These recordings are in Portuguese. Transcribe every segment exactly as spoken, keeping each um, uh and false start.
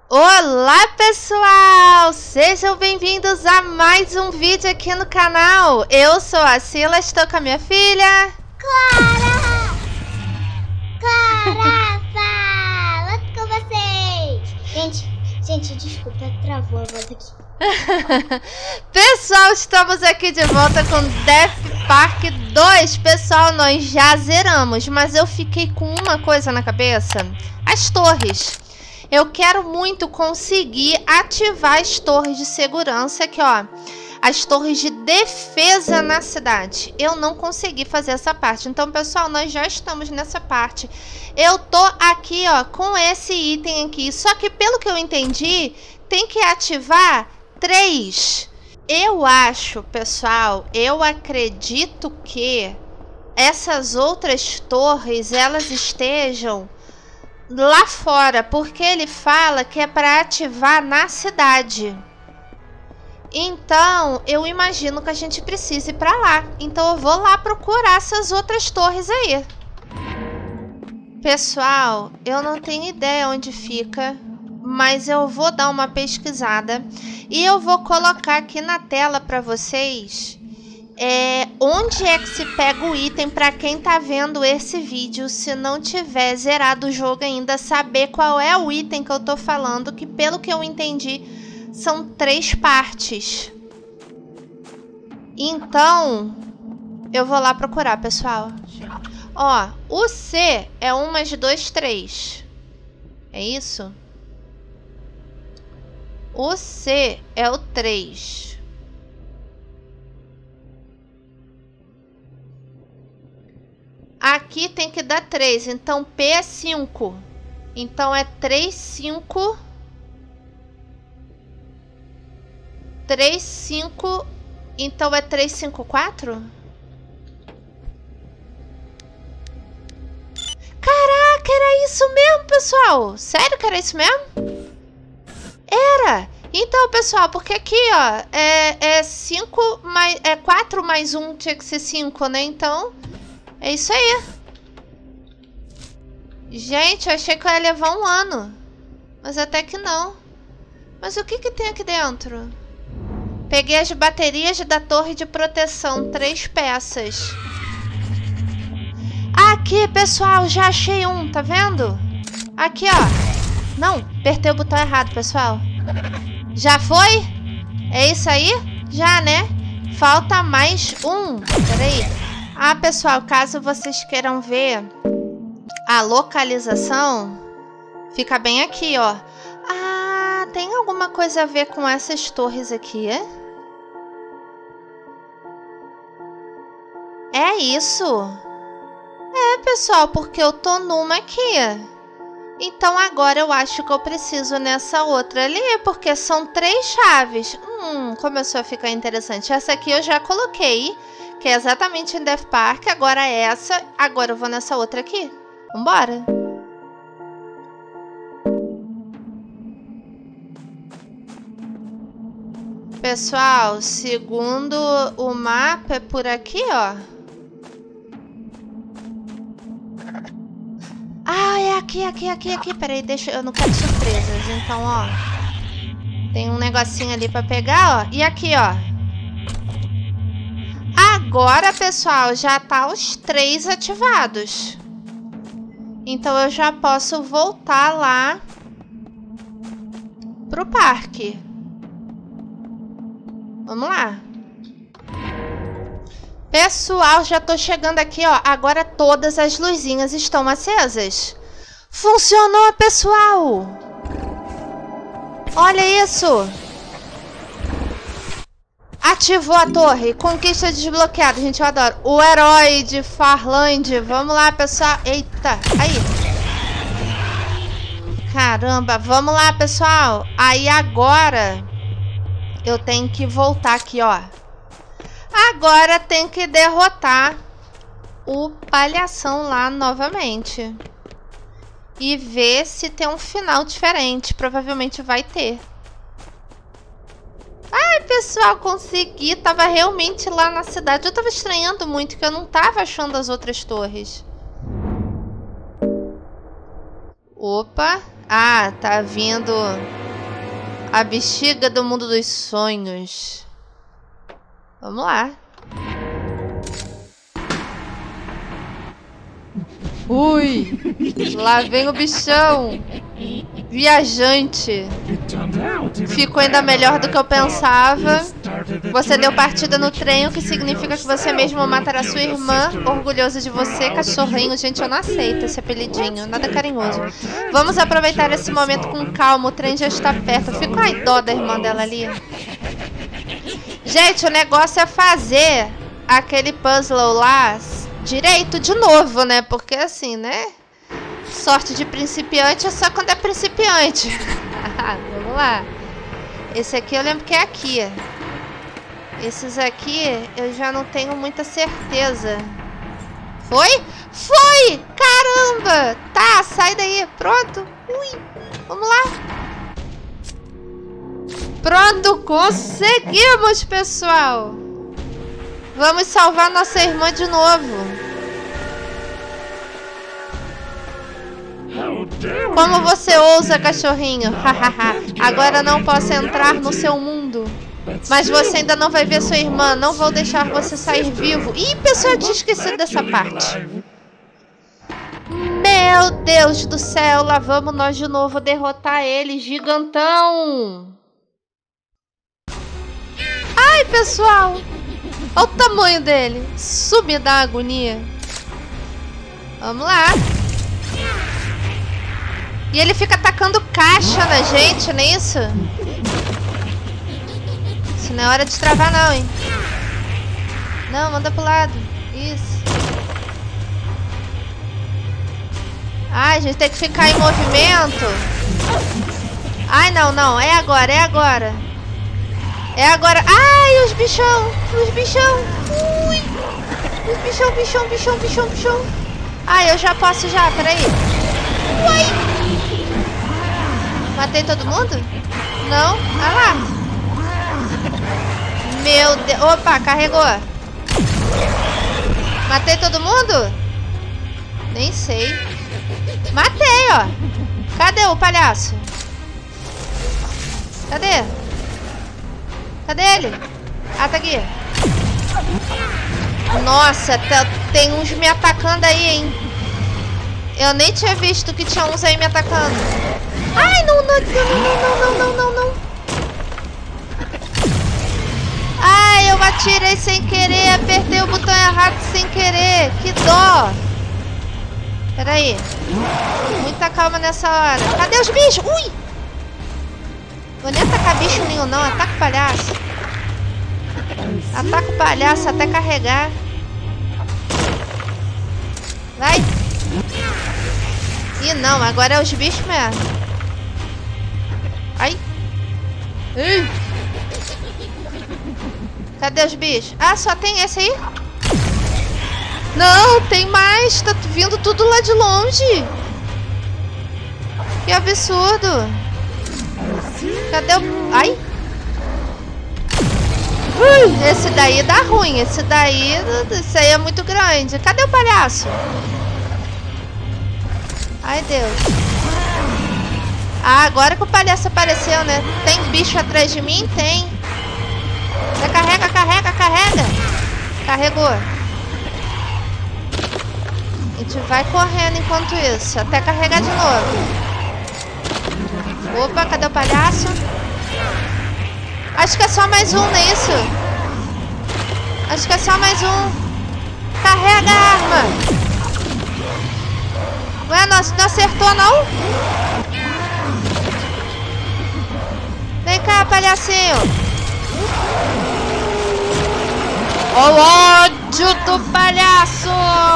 Olá pessoal, sejam bem-vindos a mais um vídeo aqui no canal. Eu sou a Sila, estou com a minha filha Clara! Clara, fala com vocês! Gente, gente, desculpa, travou a voz aqui. Pessoal, estamos aqui de volta com Death Park dois. Pessoal, nós já zeramos, mas eu fiquei com uma coisa na cabeça: as torres. Eu quero muito conseguir ativar as torres de segurança aqui, ó. As torres de defesa na cidade. Eu não consegui fazer essa parte. Então, pessoal, nós já estamos nessa parte. Eu tô aqui, ó, com esse item aqui. Só que, pelo que eu entendi, tem que ativar três. Eu acho, pessoal, eu acredito que essas outras torres, elas estejam lá fora, porque ele fala que é para ativar na cidade. Então, eu imagino que a gente precise ir para lá. Então, eu vou lá procurar essas outras torres aí. Pessoal, eu não tenho ideia onde fica, mas eu vou dar uma pesquisada e eu vou colocar aqui na tela para vocês é, onde é que se pega o item, para quem tá vendo esse vídeo, se não tiver zerado o jogo ainda, saber qual é o item que eu tô falando, que pelo que eu entendi são três partes. Então eu vou lá procurar, pessoal. Ó, o C é um mais dois, três. É isso? O C é o três. Aqui tem que dar três, então P é cinco. Então é três, cinco. três, cinco. Então é três, cinco, quatro? Caraca, era isso mesmo, pessoal? Sério que era isso mesmo? Era! Então, pessoal, porque aqui, ó, é, é cinco mais... É quatro mais um, tinha que ser cinco, né? Então... é isso aí. Gente, eu achei que eu ia levar um ano. Mas até que não. Mas o que que tem aqui dentro? Peguei as baterias da torre de proteção. Três peças. Aqui, pessoal, já achei um. Tá vendo? Aqui, ó. Não, apertei o botão errado, pessoal. Já foi? É isso aí? Já, né? Falta mais um. Peraí. Ah, pessoal, caso vocês queiram ver a localização, fica bem aqui, ó. Ah, tem alguma coisa a ver com essas torres aqui, é? É isso? É, pessoal, porque eu tô numa aqui. Então agora eu acho que eu preciso nessa outra ali, porque são três chaves. Hum, começou a ficar interessante. Essa aqui eu já coloquei, que é exatamente em Death Park. Agora essa. Agora eu vou nessa outra aqui. Vambora. Pessoal, segundo o mapa, é por aqui, ó. Ah, é aqui, aqui, aqui, aqui. Peraí, deixa... eu não quero surpresas. Então, ó. Tem um negocinho ali pra pegar, ó. E aqui, ó. Agora, pessoal, já tá os três ativados. Então, eu já posso voltar lá pro parque. Vamos lá. Pessoal, já tô chegando aqui, ó. Agora todas as luzinhas estão acesas. Funcionou, pessoal! Olha isso! Ativou a torre. Conquista desbloqueada. Gente, eu adoro. O herói de Farland. Vamos lá, pessoal. Eita. Aí. Caramba. Vamos lá, pessoal. Aí agora eu tenho que voltar aqui, ó. Agora tem que derrotar o palhação lá novamente. E ver se tem um final diferente. Provavelmente vai ter. Ai, pessoal, consegui. Tava realmente lá na cidade. Eu tava estranhando muito que eu não tava achando as outras torres. Opa. Ah, tá vindo A bexiga do mundo dos sonhos. Vamos lá. Ui! Lá vem o bichão. Viajante. Ficou ainda melhor do que eu pensava. Você deu partida no trem, o que significa que você mesmo matará sua irmã. Orgulhoso de você, cachorrinho. Gente, eu não aceito esse apelidinho. Nada carinhoso. Vamos aproveitar esse momento com calma. O trem já está perto. Fico com a dó da irmã dela ali. Gente, o negócio é fazer aquele puzzle lá direito de novo, né? Porque assim, né? Sorte de principiante é só quando é principiante. Vamos lá. Esse aqui eu lembro que é aqui. Esses aqui eu já não tenho muita certeza. Foi? Foi! Caramba! Tá, sai daí. Pronto. Ui. Vamos lá. Pronto, conseguimos, pessoal. Vamos salvar nossa irmã de novo. Como você ousa, cachorrinho? Agora não posso entrar no seu mundo. Mas você ainda não vai ver sua irmã. Não vou deixar você sair vivo. Ih, pessoal, eu tinha esquecido dessa parte. Meu Deus do céu. Lá vamos nós de novo derrotar ele. Gigantão. Ai, pessoal. Olha o tamanho dele. Sumi da agonia. Vamos lá. E ele fica atacando caixa na gente, não é isso? Isso não é hora de travar não, hein? Não, manda pro lado. Isso. Ai, a gente tem que ficar em movimento. Ai, não, não. É agora, é agora. É agora. Ai, os bichão. Os bichão. Ui. Os bichão, bichão, bichão, bichão, bichão. Ai, eu já posso já, peraí. Uai. Matei todo mundo? Não? Ah lá. Meu Deus. Opa, carregou. Matei todo mundo? Nem sei. Matei, ó. Cadê o palhaço? Cadê? Cadê ele? Ah, tá aqui. Nossa, tem uns me atacando aí, hein? Eu nem tinha visto que tinha uns aí me atacando. Ai, não, não, não, não, não, não, não. Ai, eu atirei sem querer, apertei o botão errado sem querer. Que dó. Pera aí. Muita calma nessa hora. Cadê os bichos? Ui! Vou nem atacar bicho nenhum, não. Ataca o palhaço. Ataca o palhaço até carregar. Vai. Ih, não. Agora é os bichos mesmo. Ai. Ih. Cadê os bichos? Ah, só tem esse aí? Não, tem mais. Tá vindo tudo lá de longe. Que absurdo. Cadê o... Ai. Uh, esse daí dá ruim. Esse daí... Esse aí é muito grande. Cadê o palhaço? Ai, Deus. Ah, agora que o palhaço apareceu, né? Tem bicho atrás de mim? Tem. Carrega, carrega, carrega. Carregou. A gente vai correndo enquanto isso. Até carregar de novo. Opa, cadê o palhaço? Acho que é só mais um, não é isso? Acho que é só mais um. Carrega a arma. Ué, não, não acertou, não? Vem cá, palhacinho. Ó o ódio do palhaço.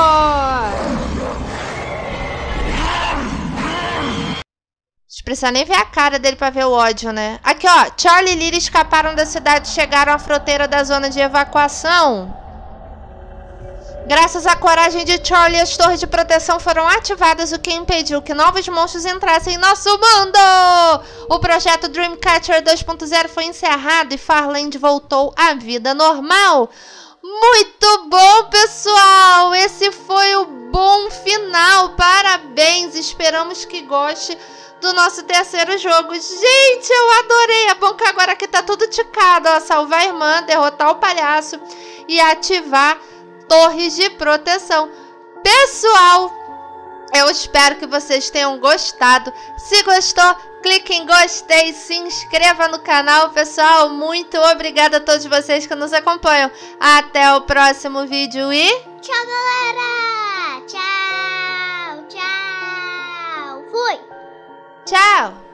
Não precisa nem ver a cara dele pra ver o ódio, né? Aqui, ó. Charlie e Lily escaparam da cidade e chegaram à fronteira da zona de evacuação. Graças à coragem de Charlie, as torres de proteção foram ativadas, o que impediu que novos monstros entrassem em nosso mundo! O projeto Dreamcatcher dois ponto zero foi encerrado e Farland voltou à vida normal. Muito bom, pessoal! Esse foi o bom final. Parabéns! Esperamos que goste do nosso terceiro jogo. Gente, eu adorei. É bom que agora aqui tá tudo ticado, ó. Salvar a irmã, derrotar o palhaço e ativar torres de proteção. Pessoal, eu espero que vocês tenham gostado. Se gostou, clique em gostei, se inscreva no canal. Pessoal, muito obrigada a todos vocês que nos acompanham. Até o próximo vídeo e... Tchau, galera! Tchau, tchau! Fui! Tchau!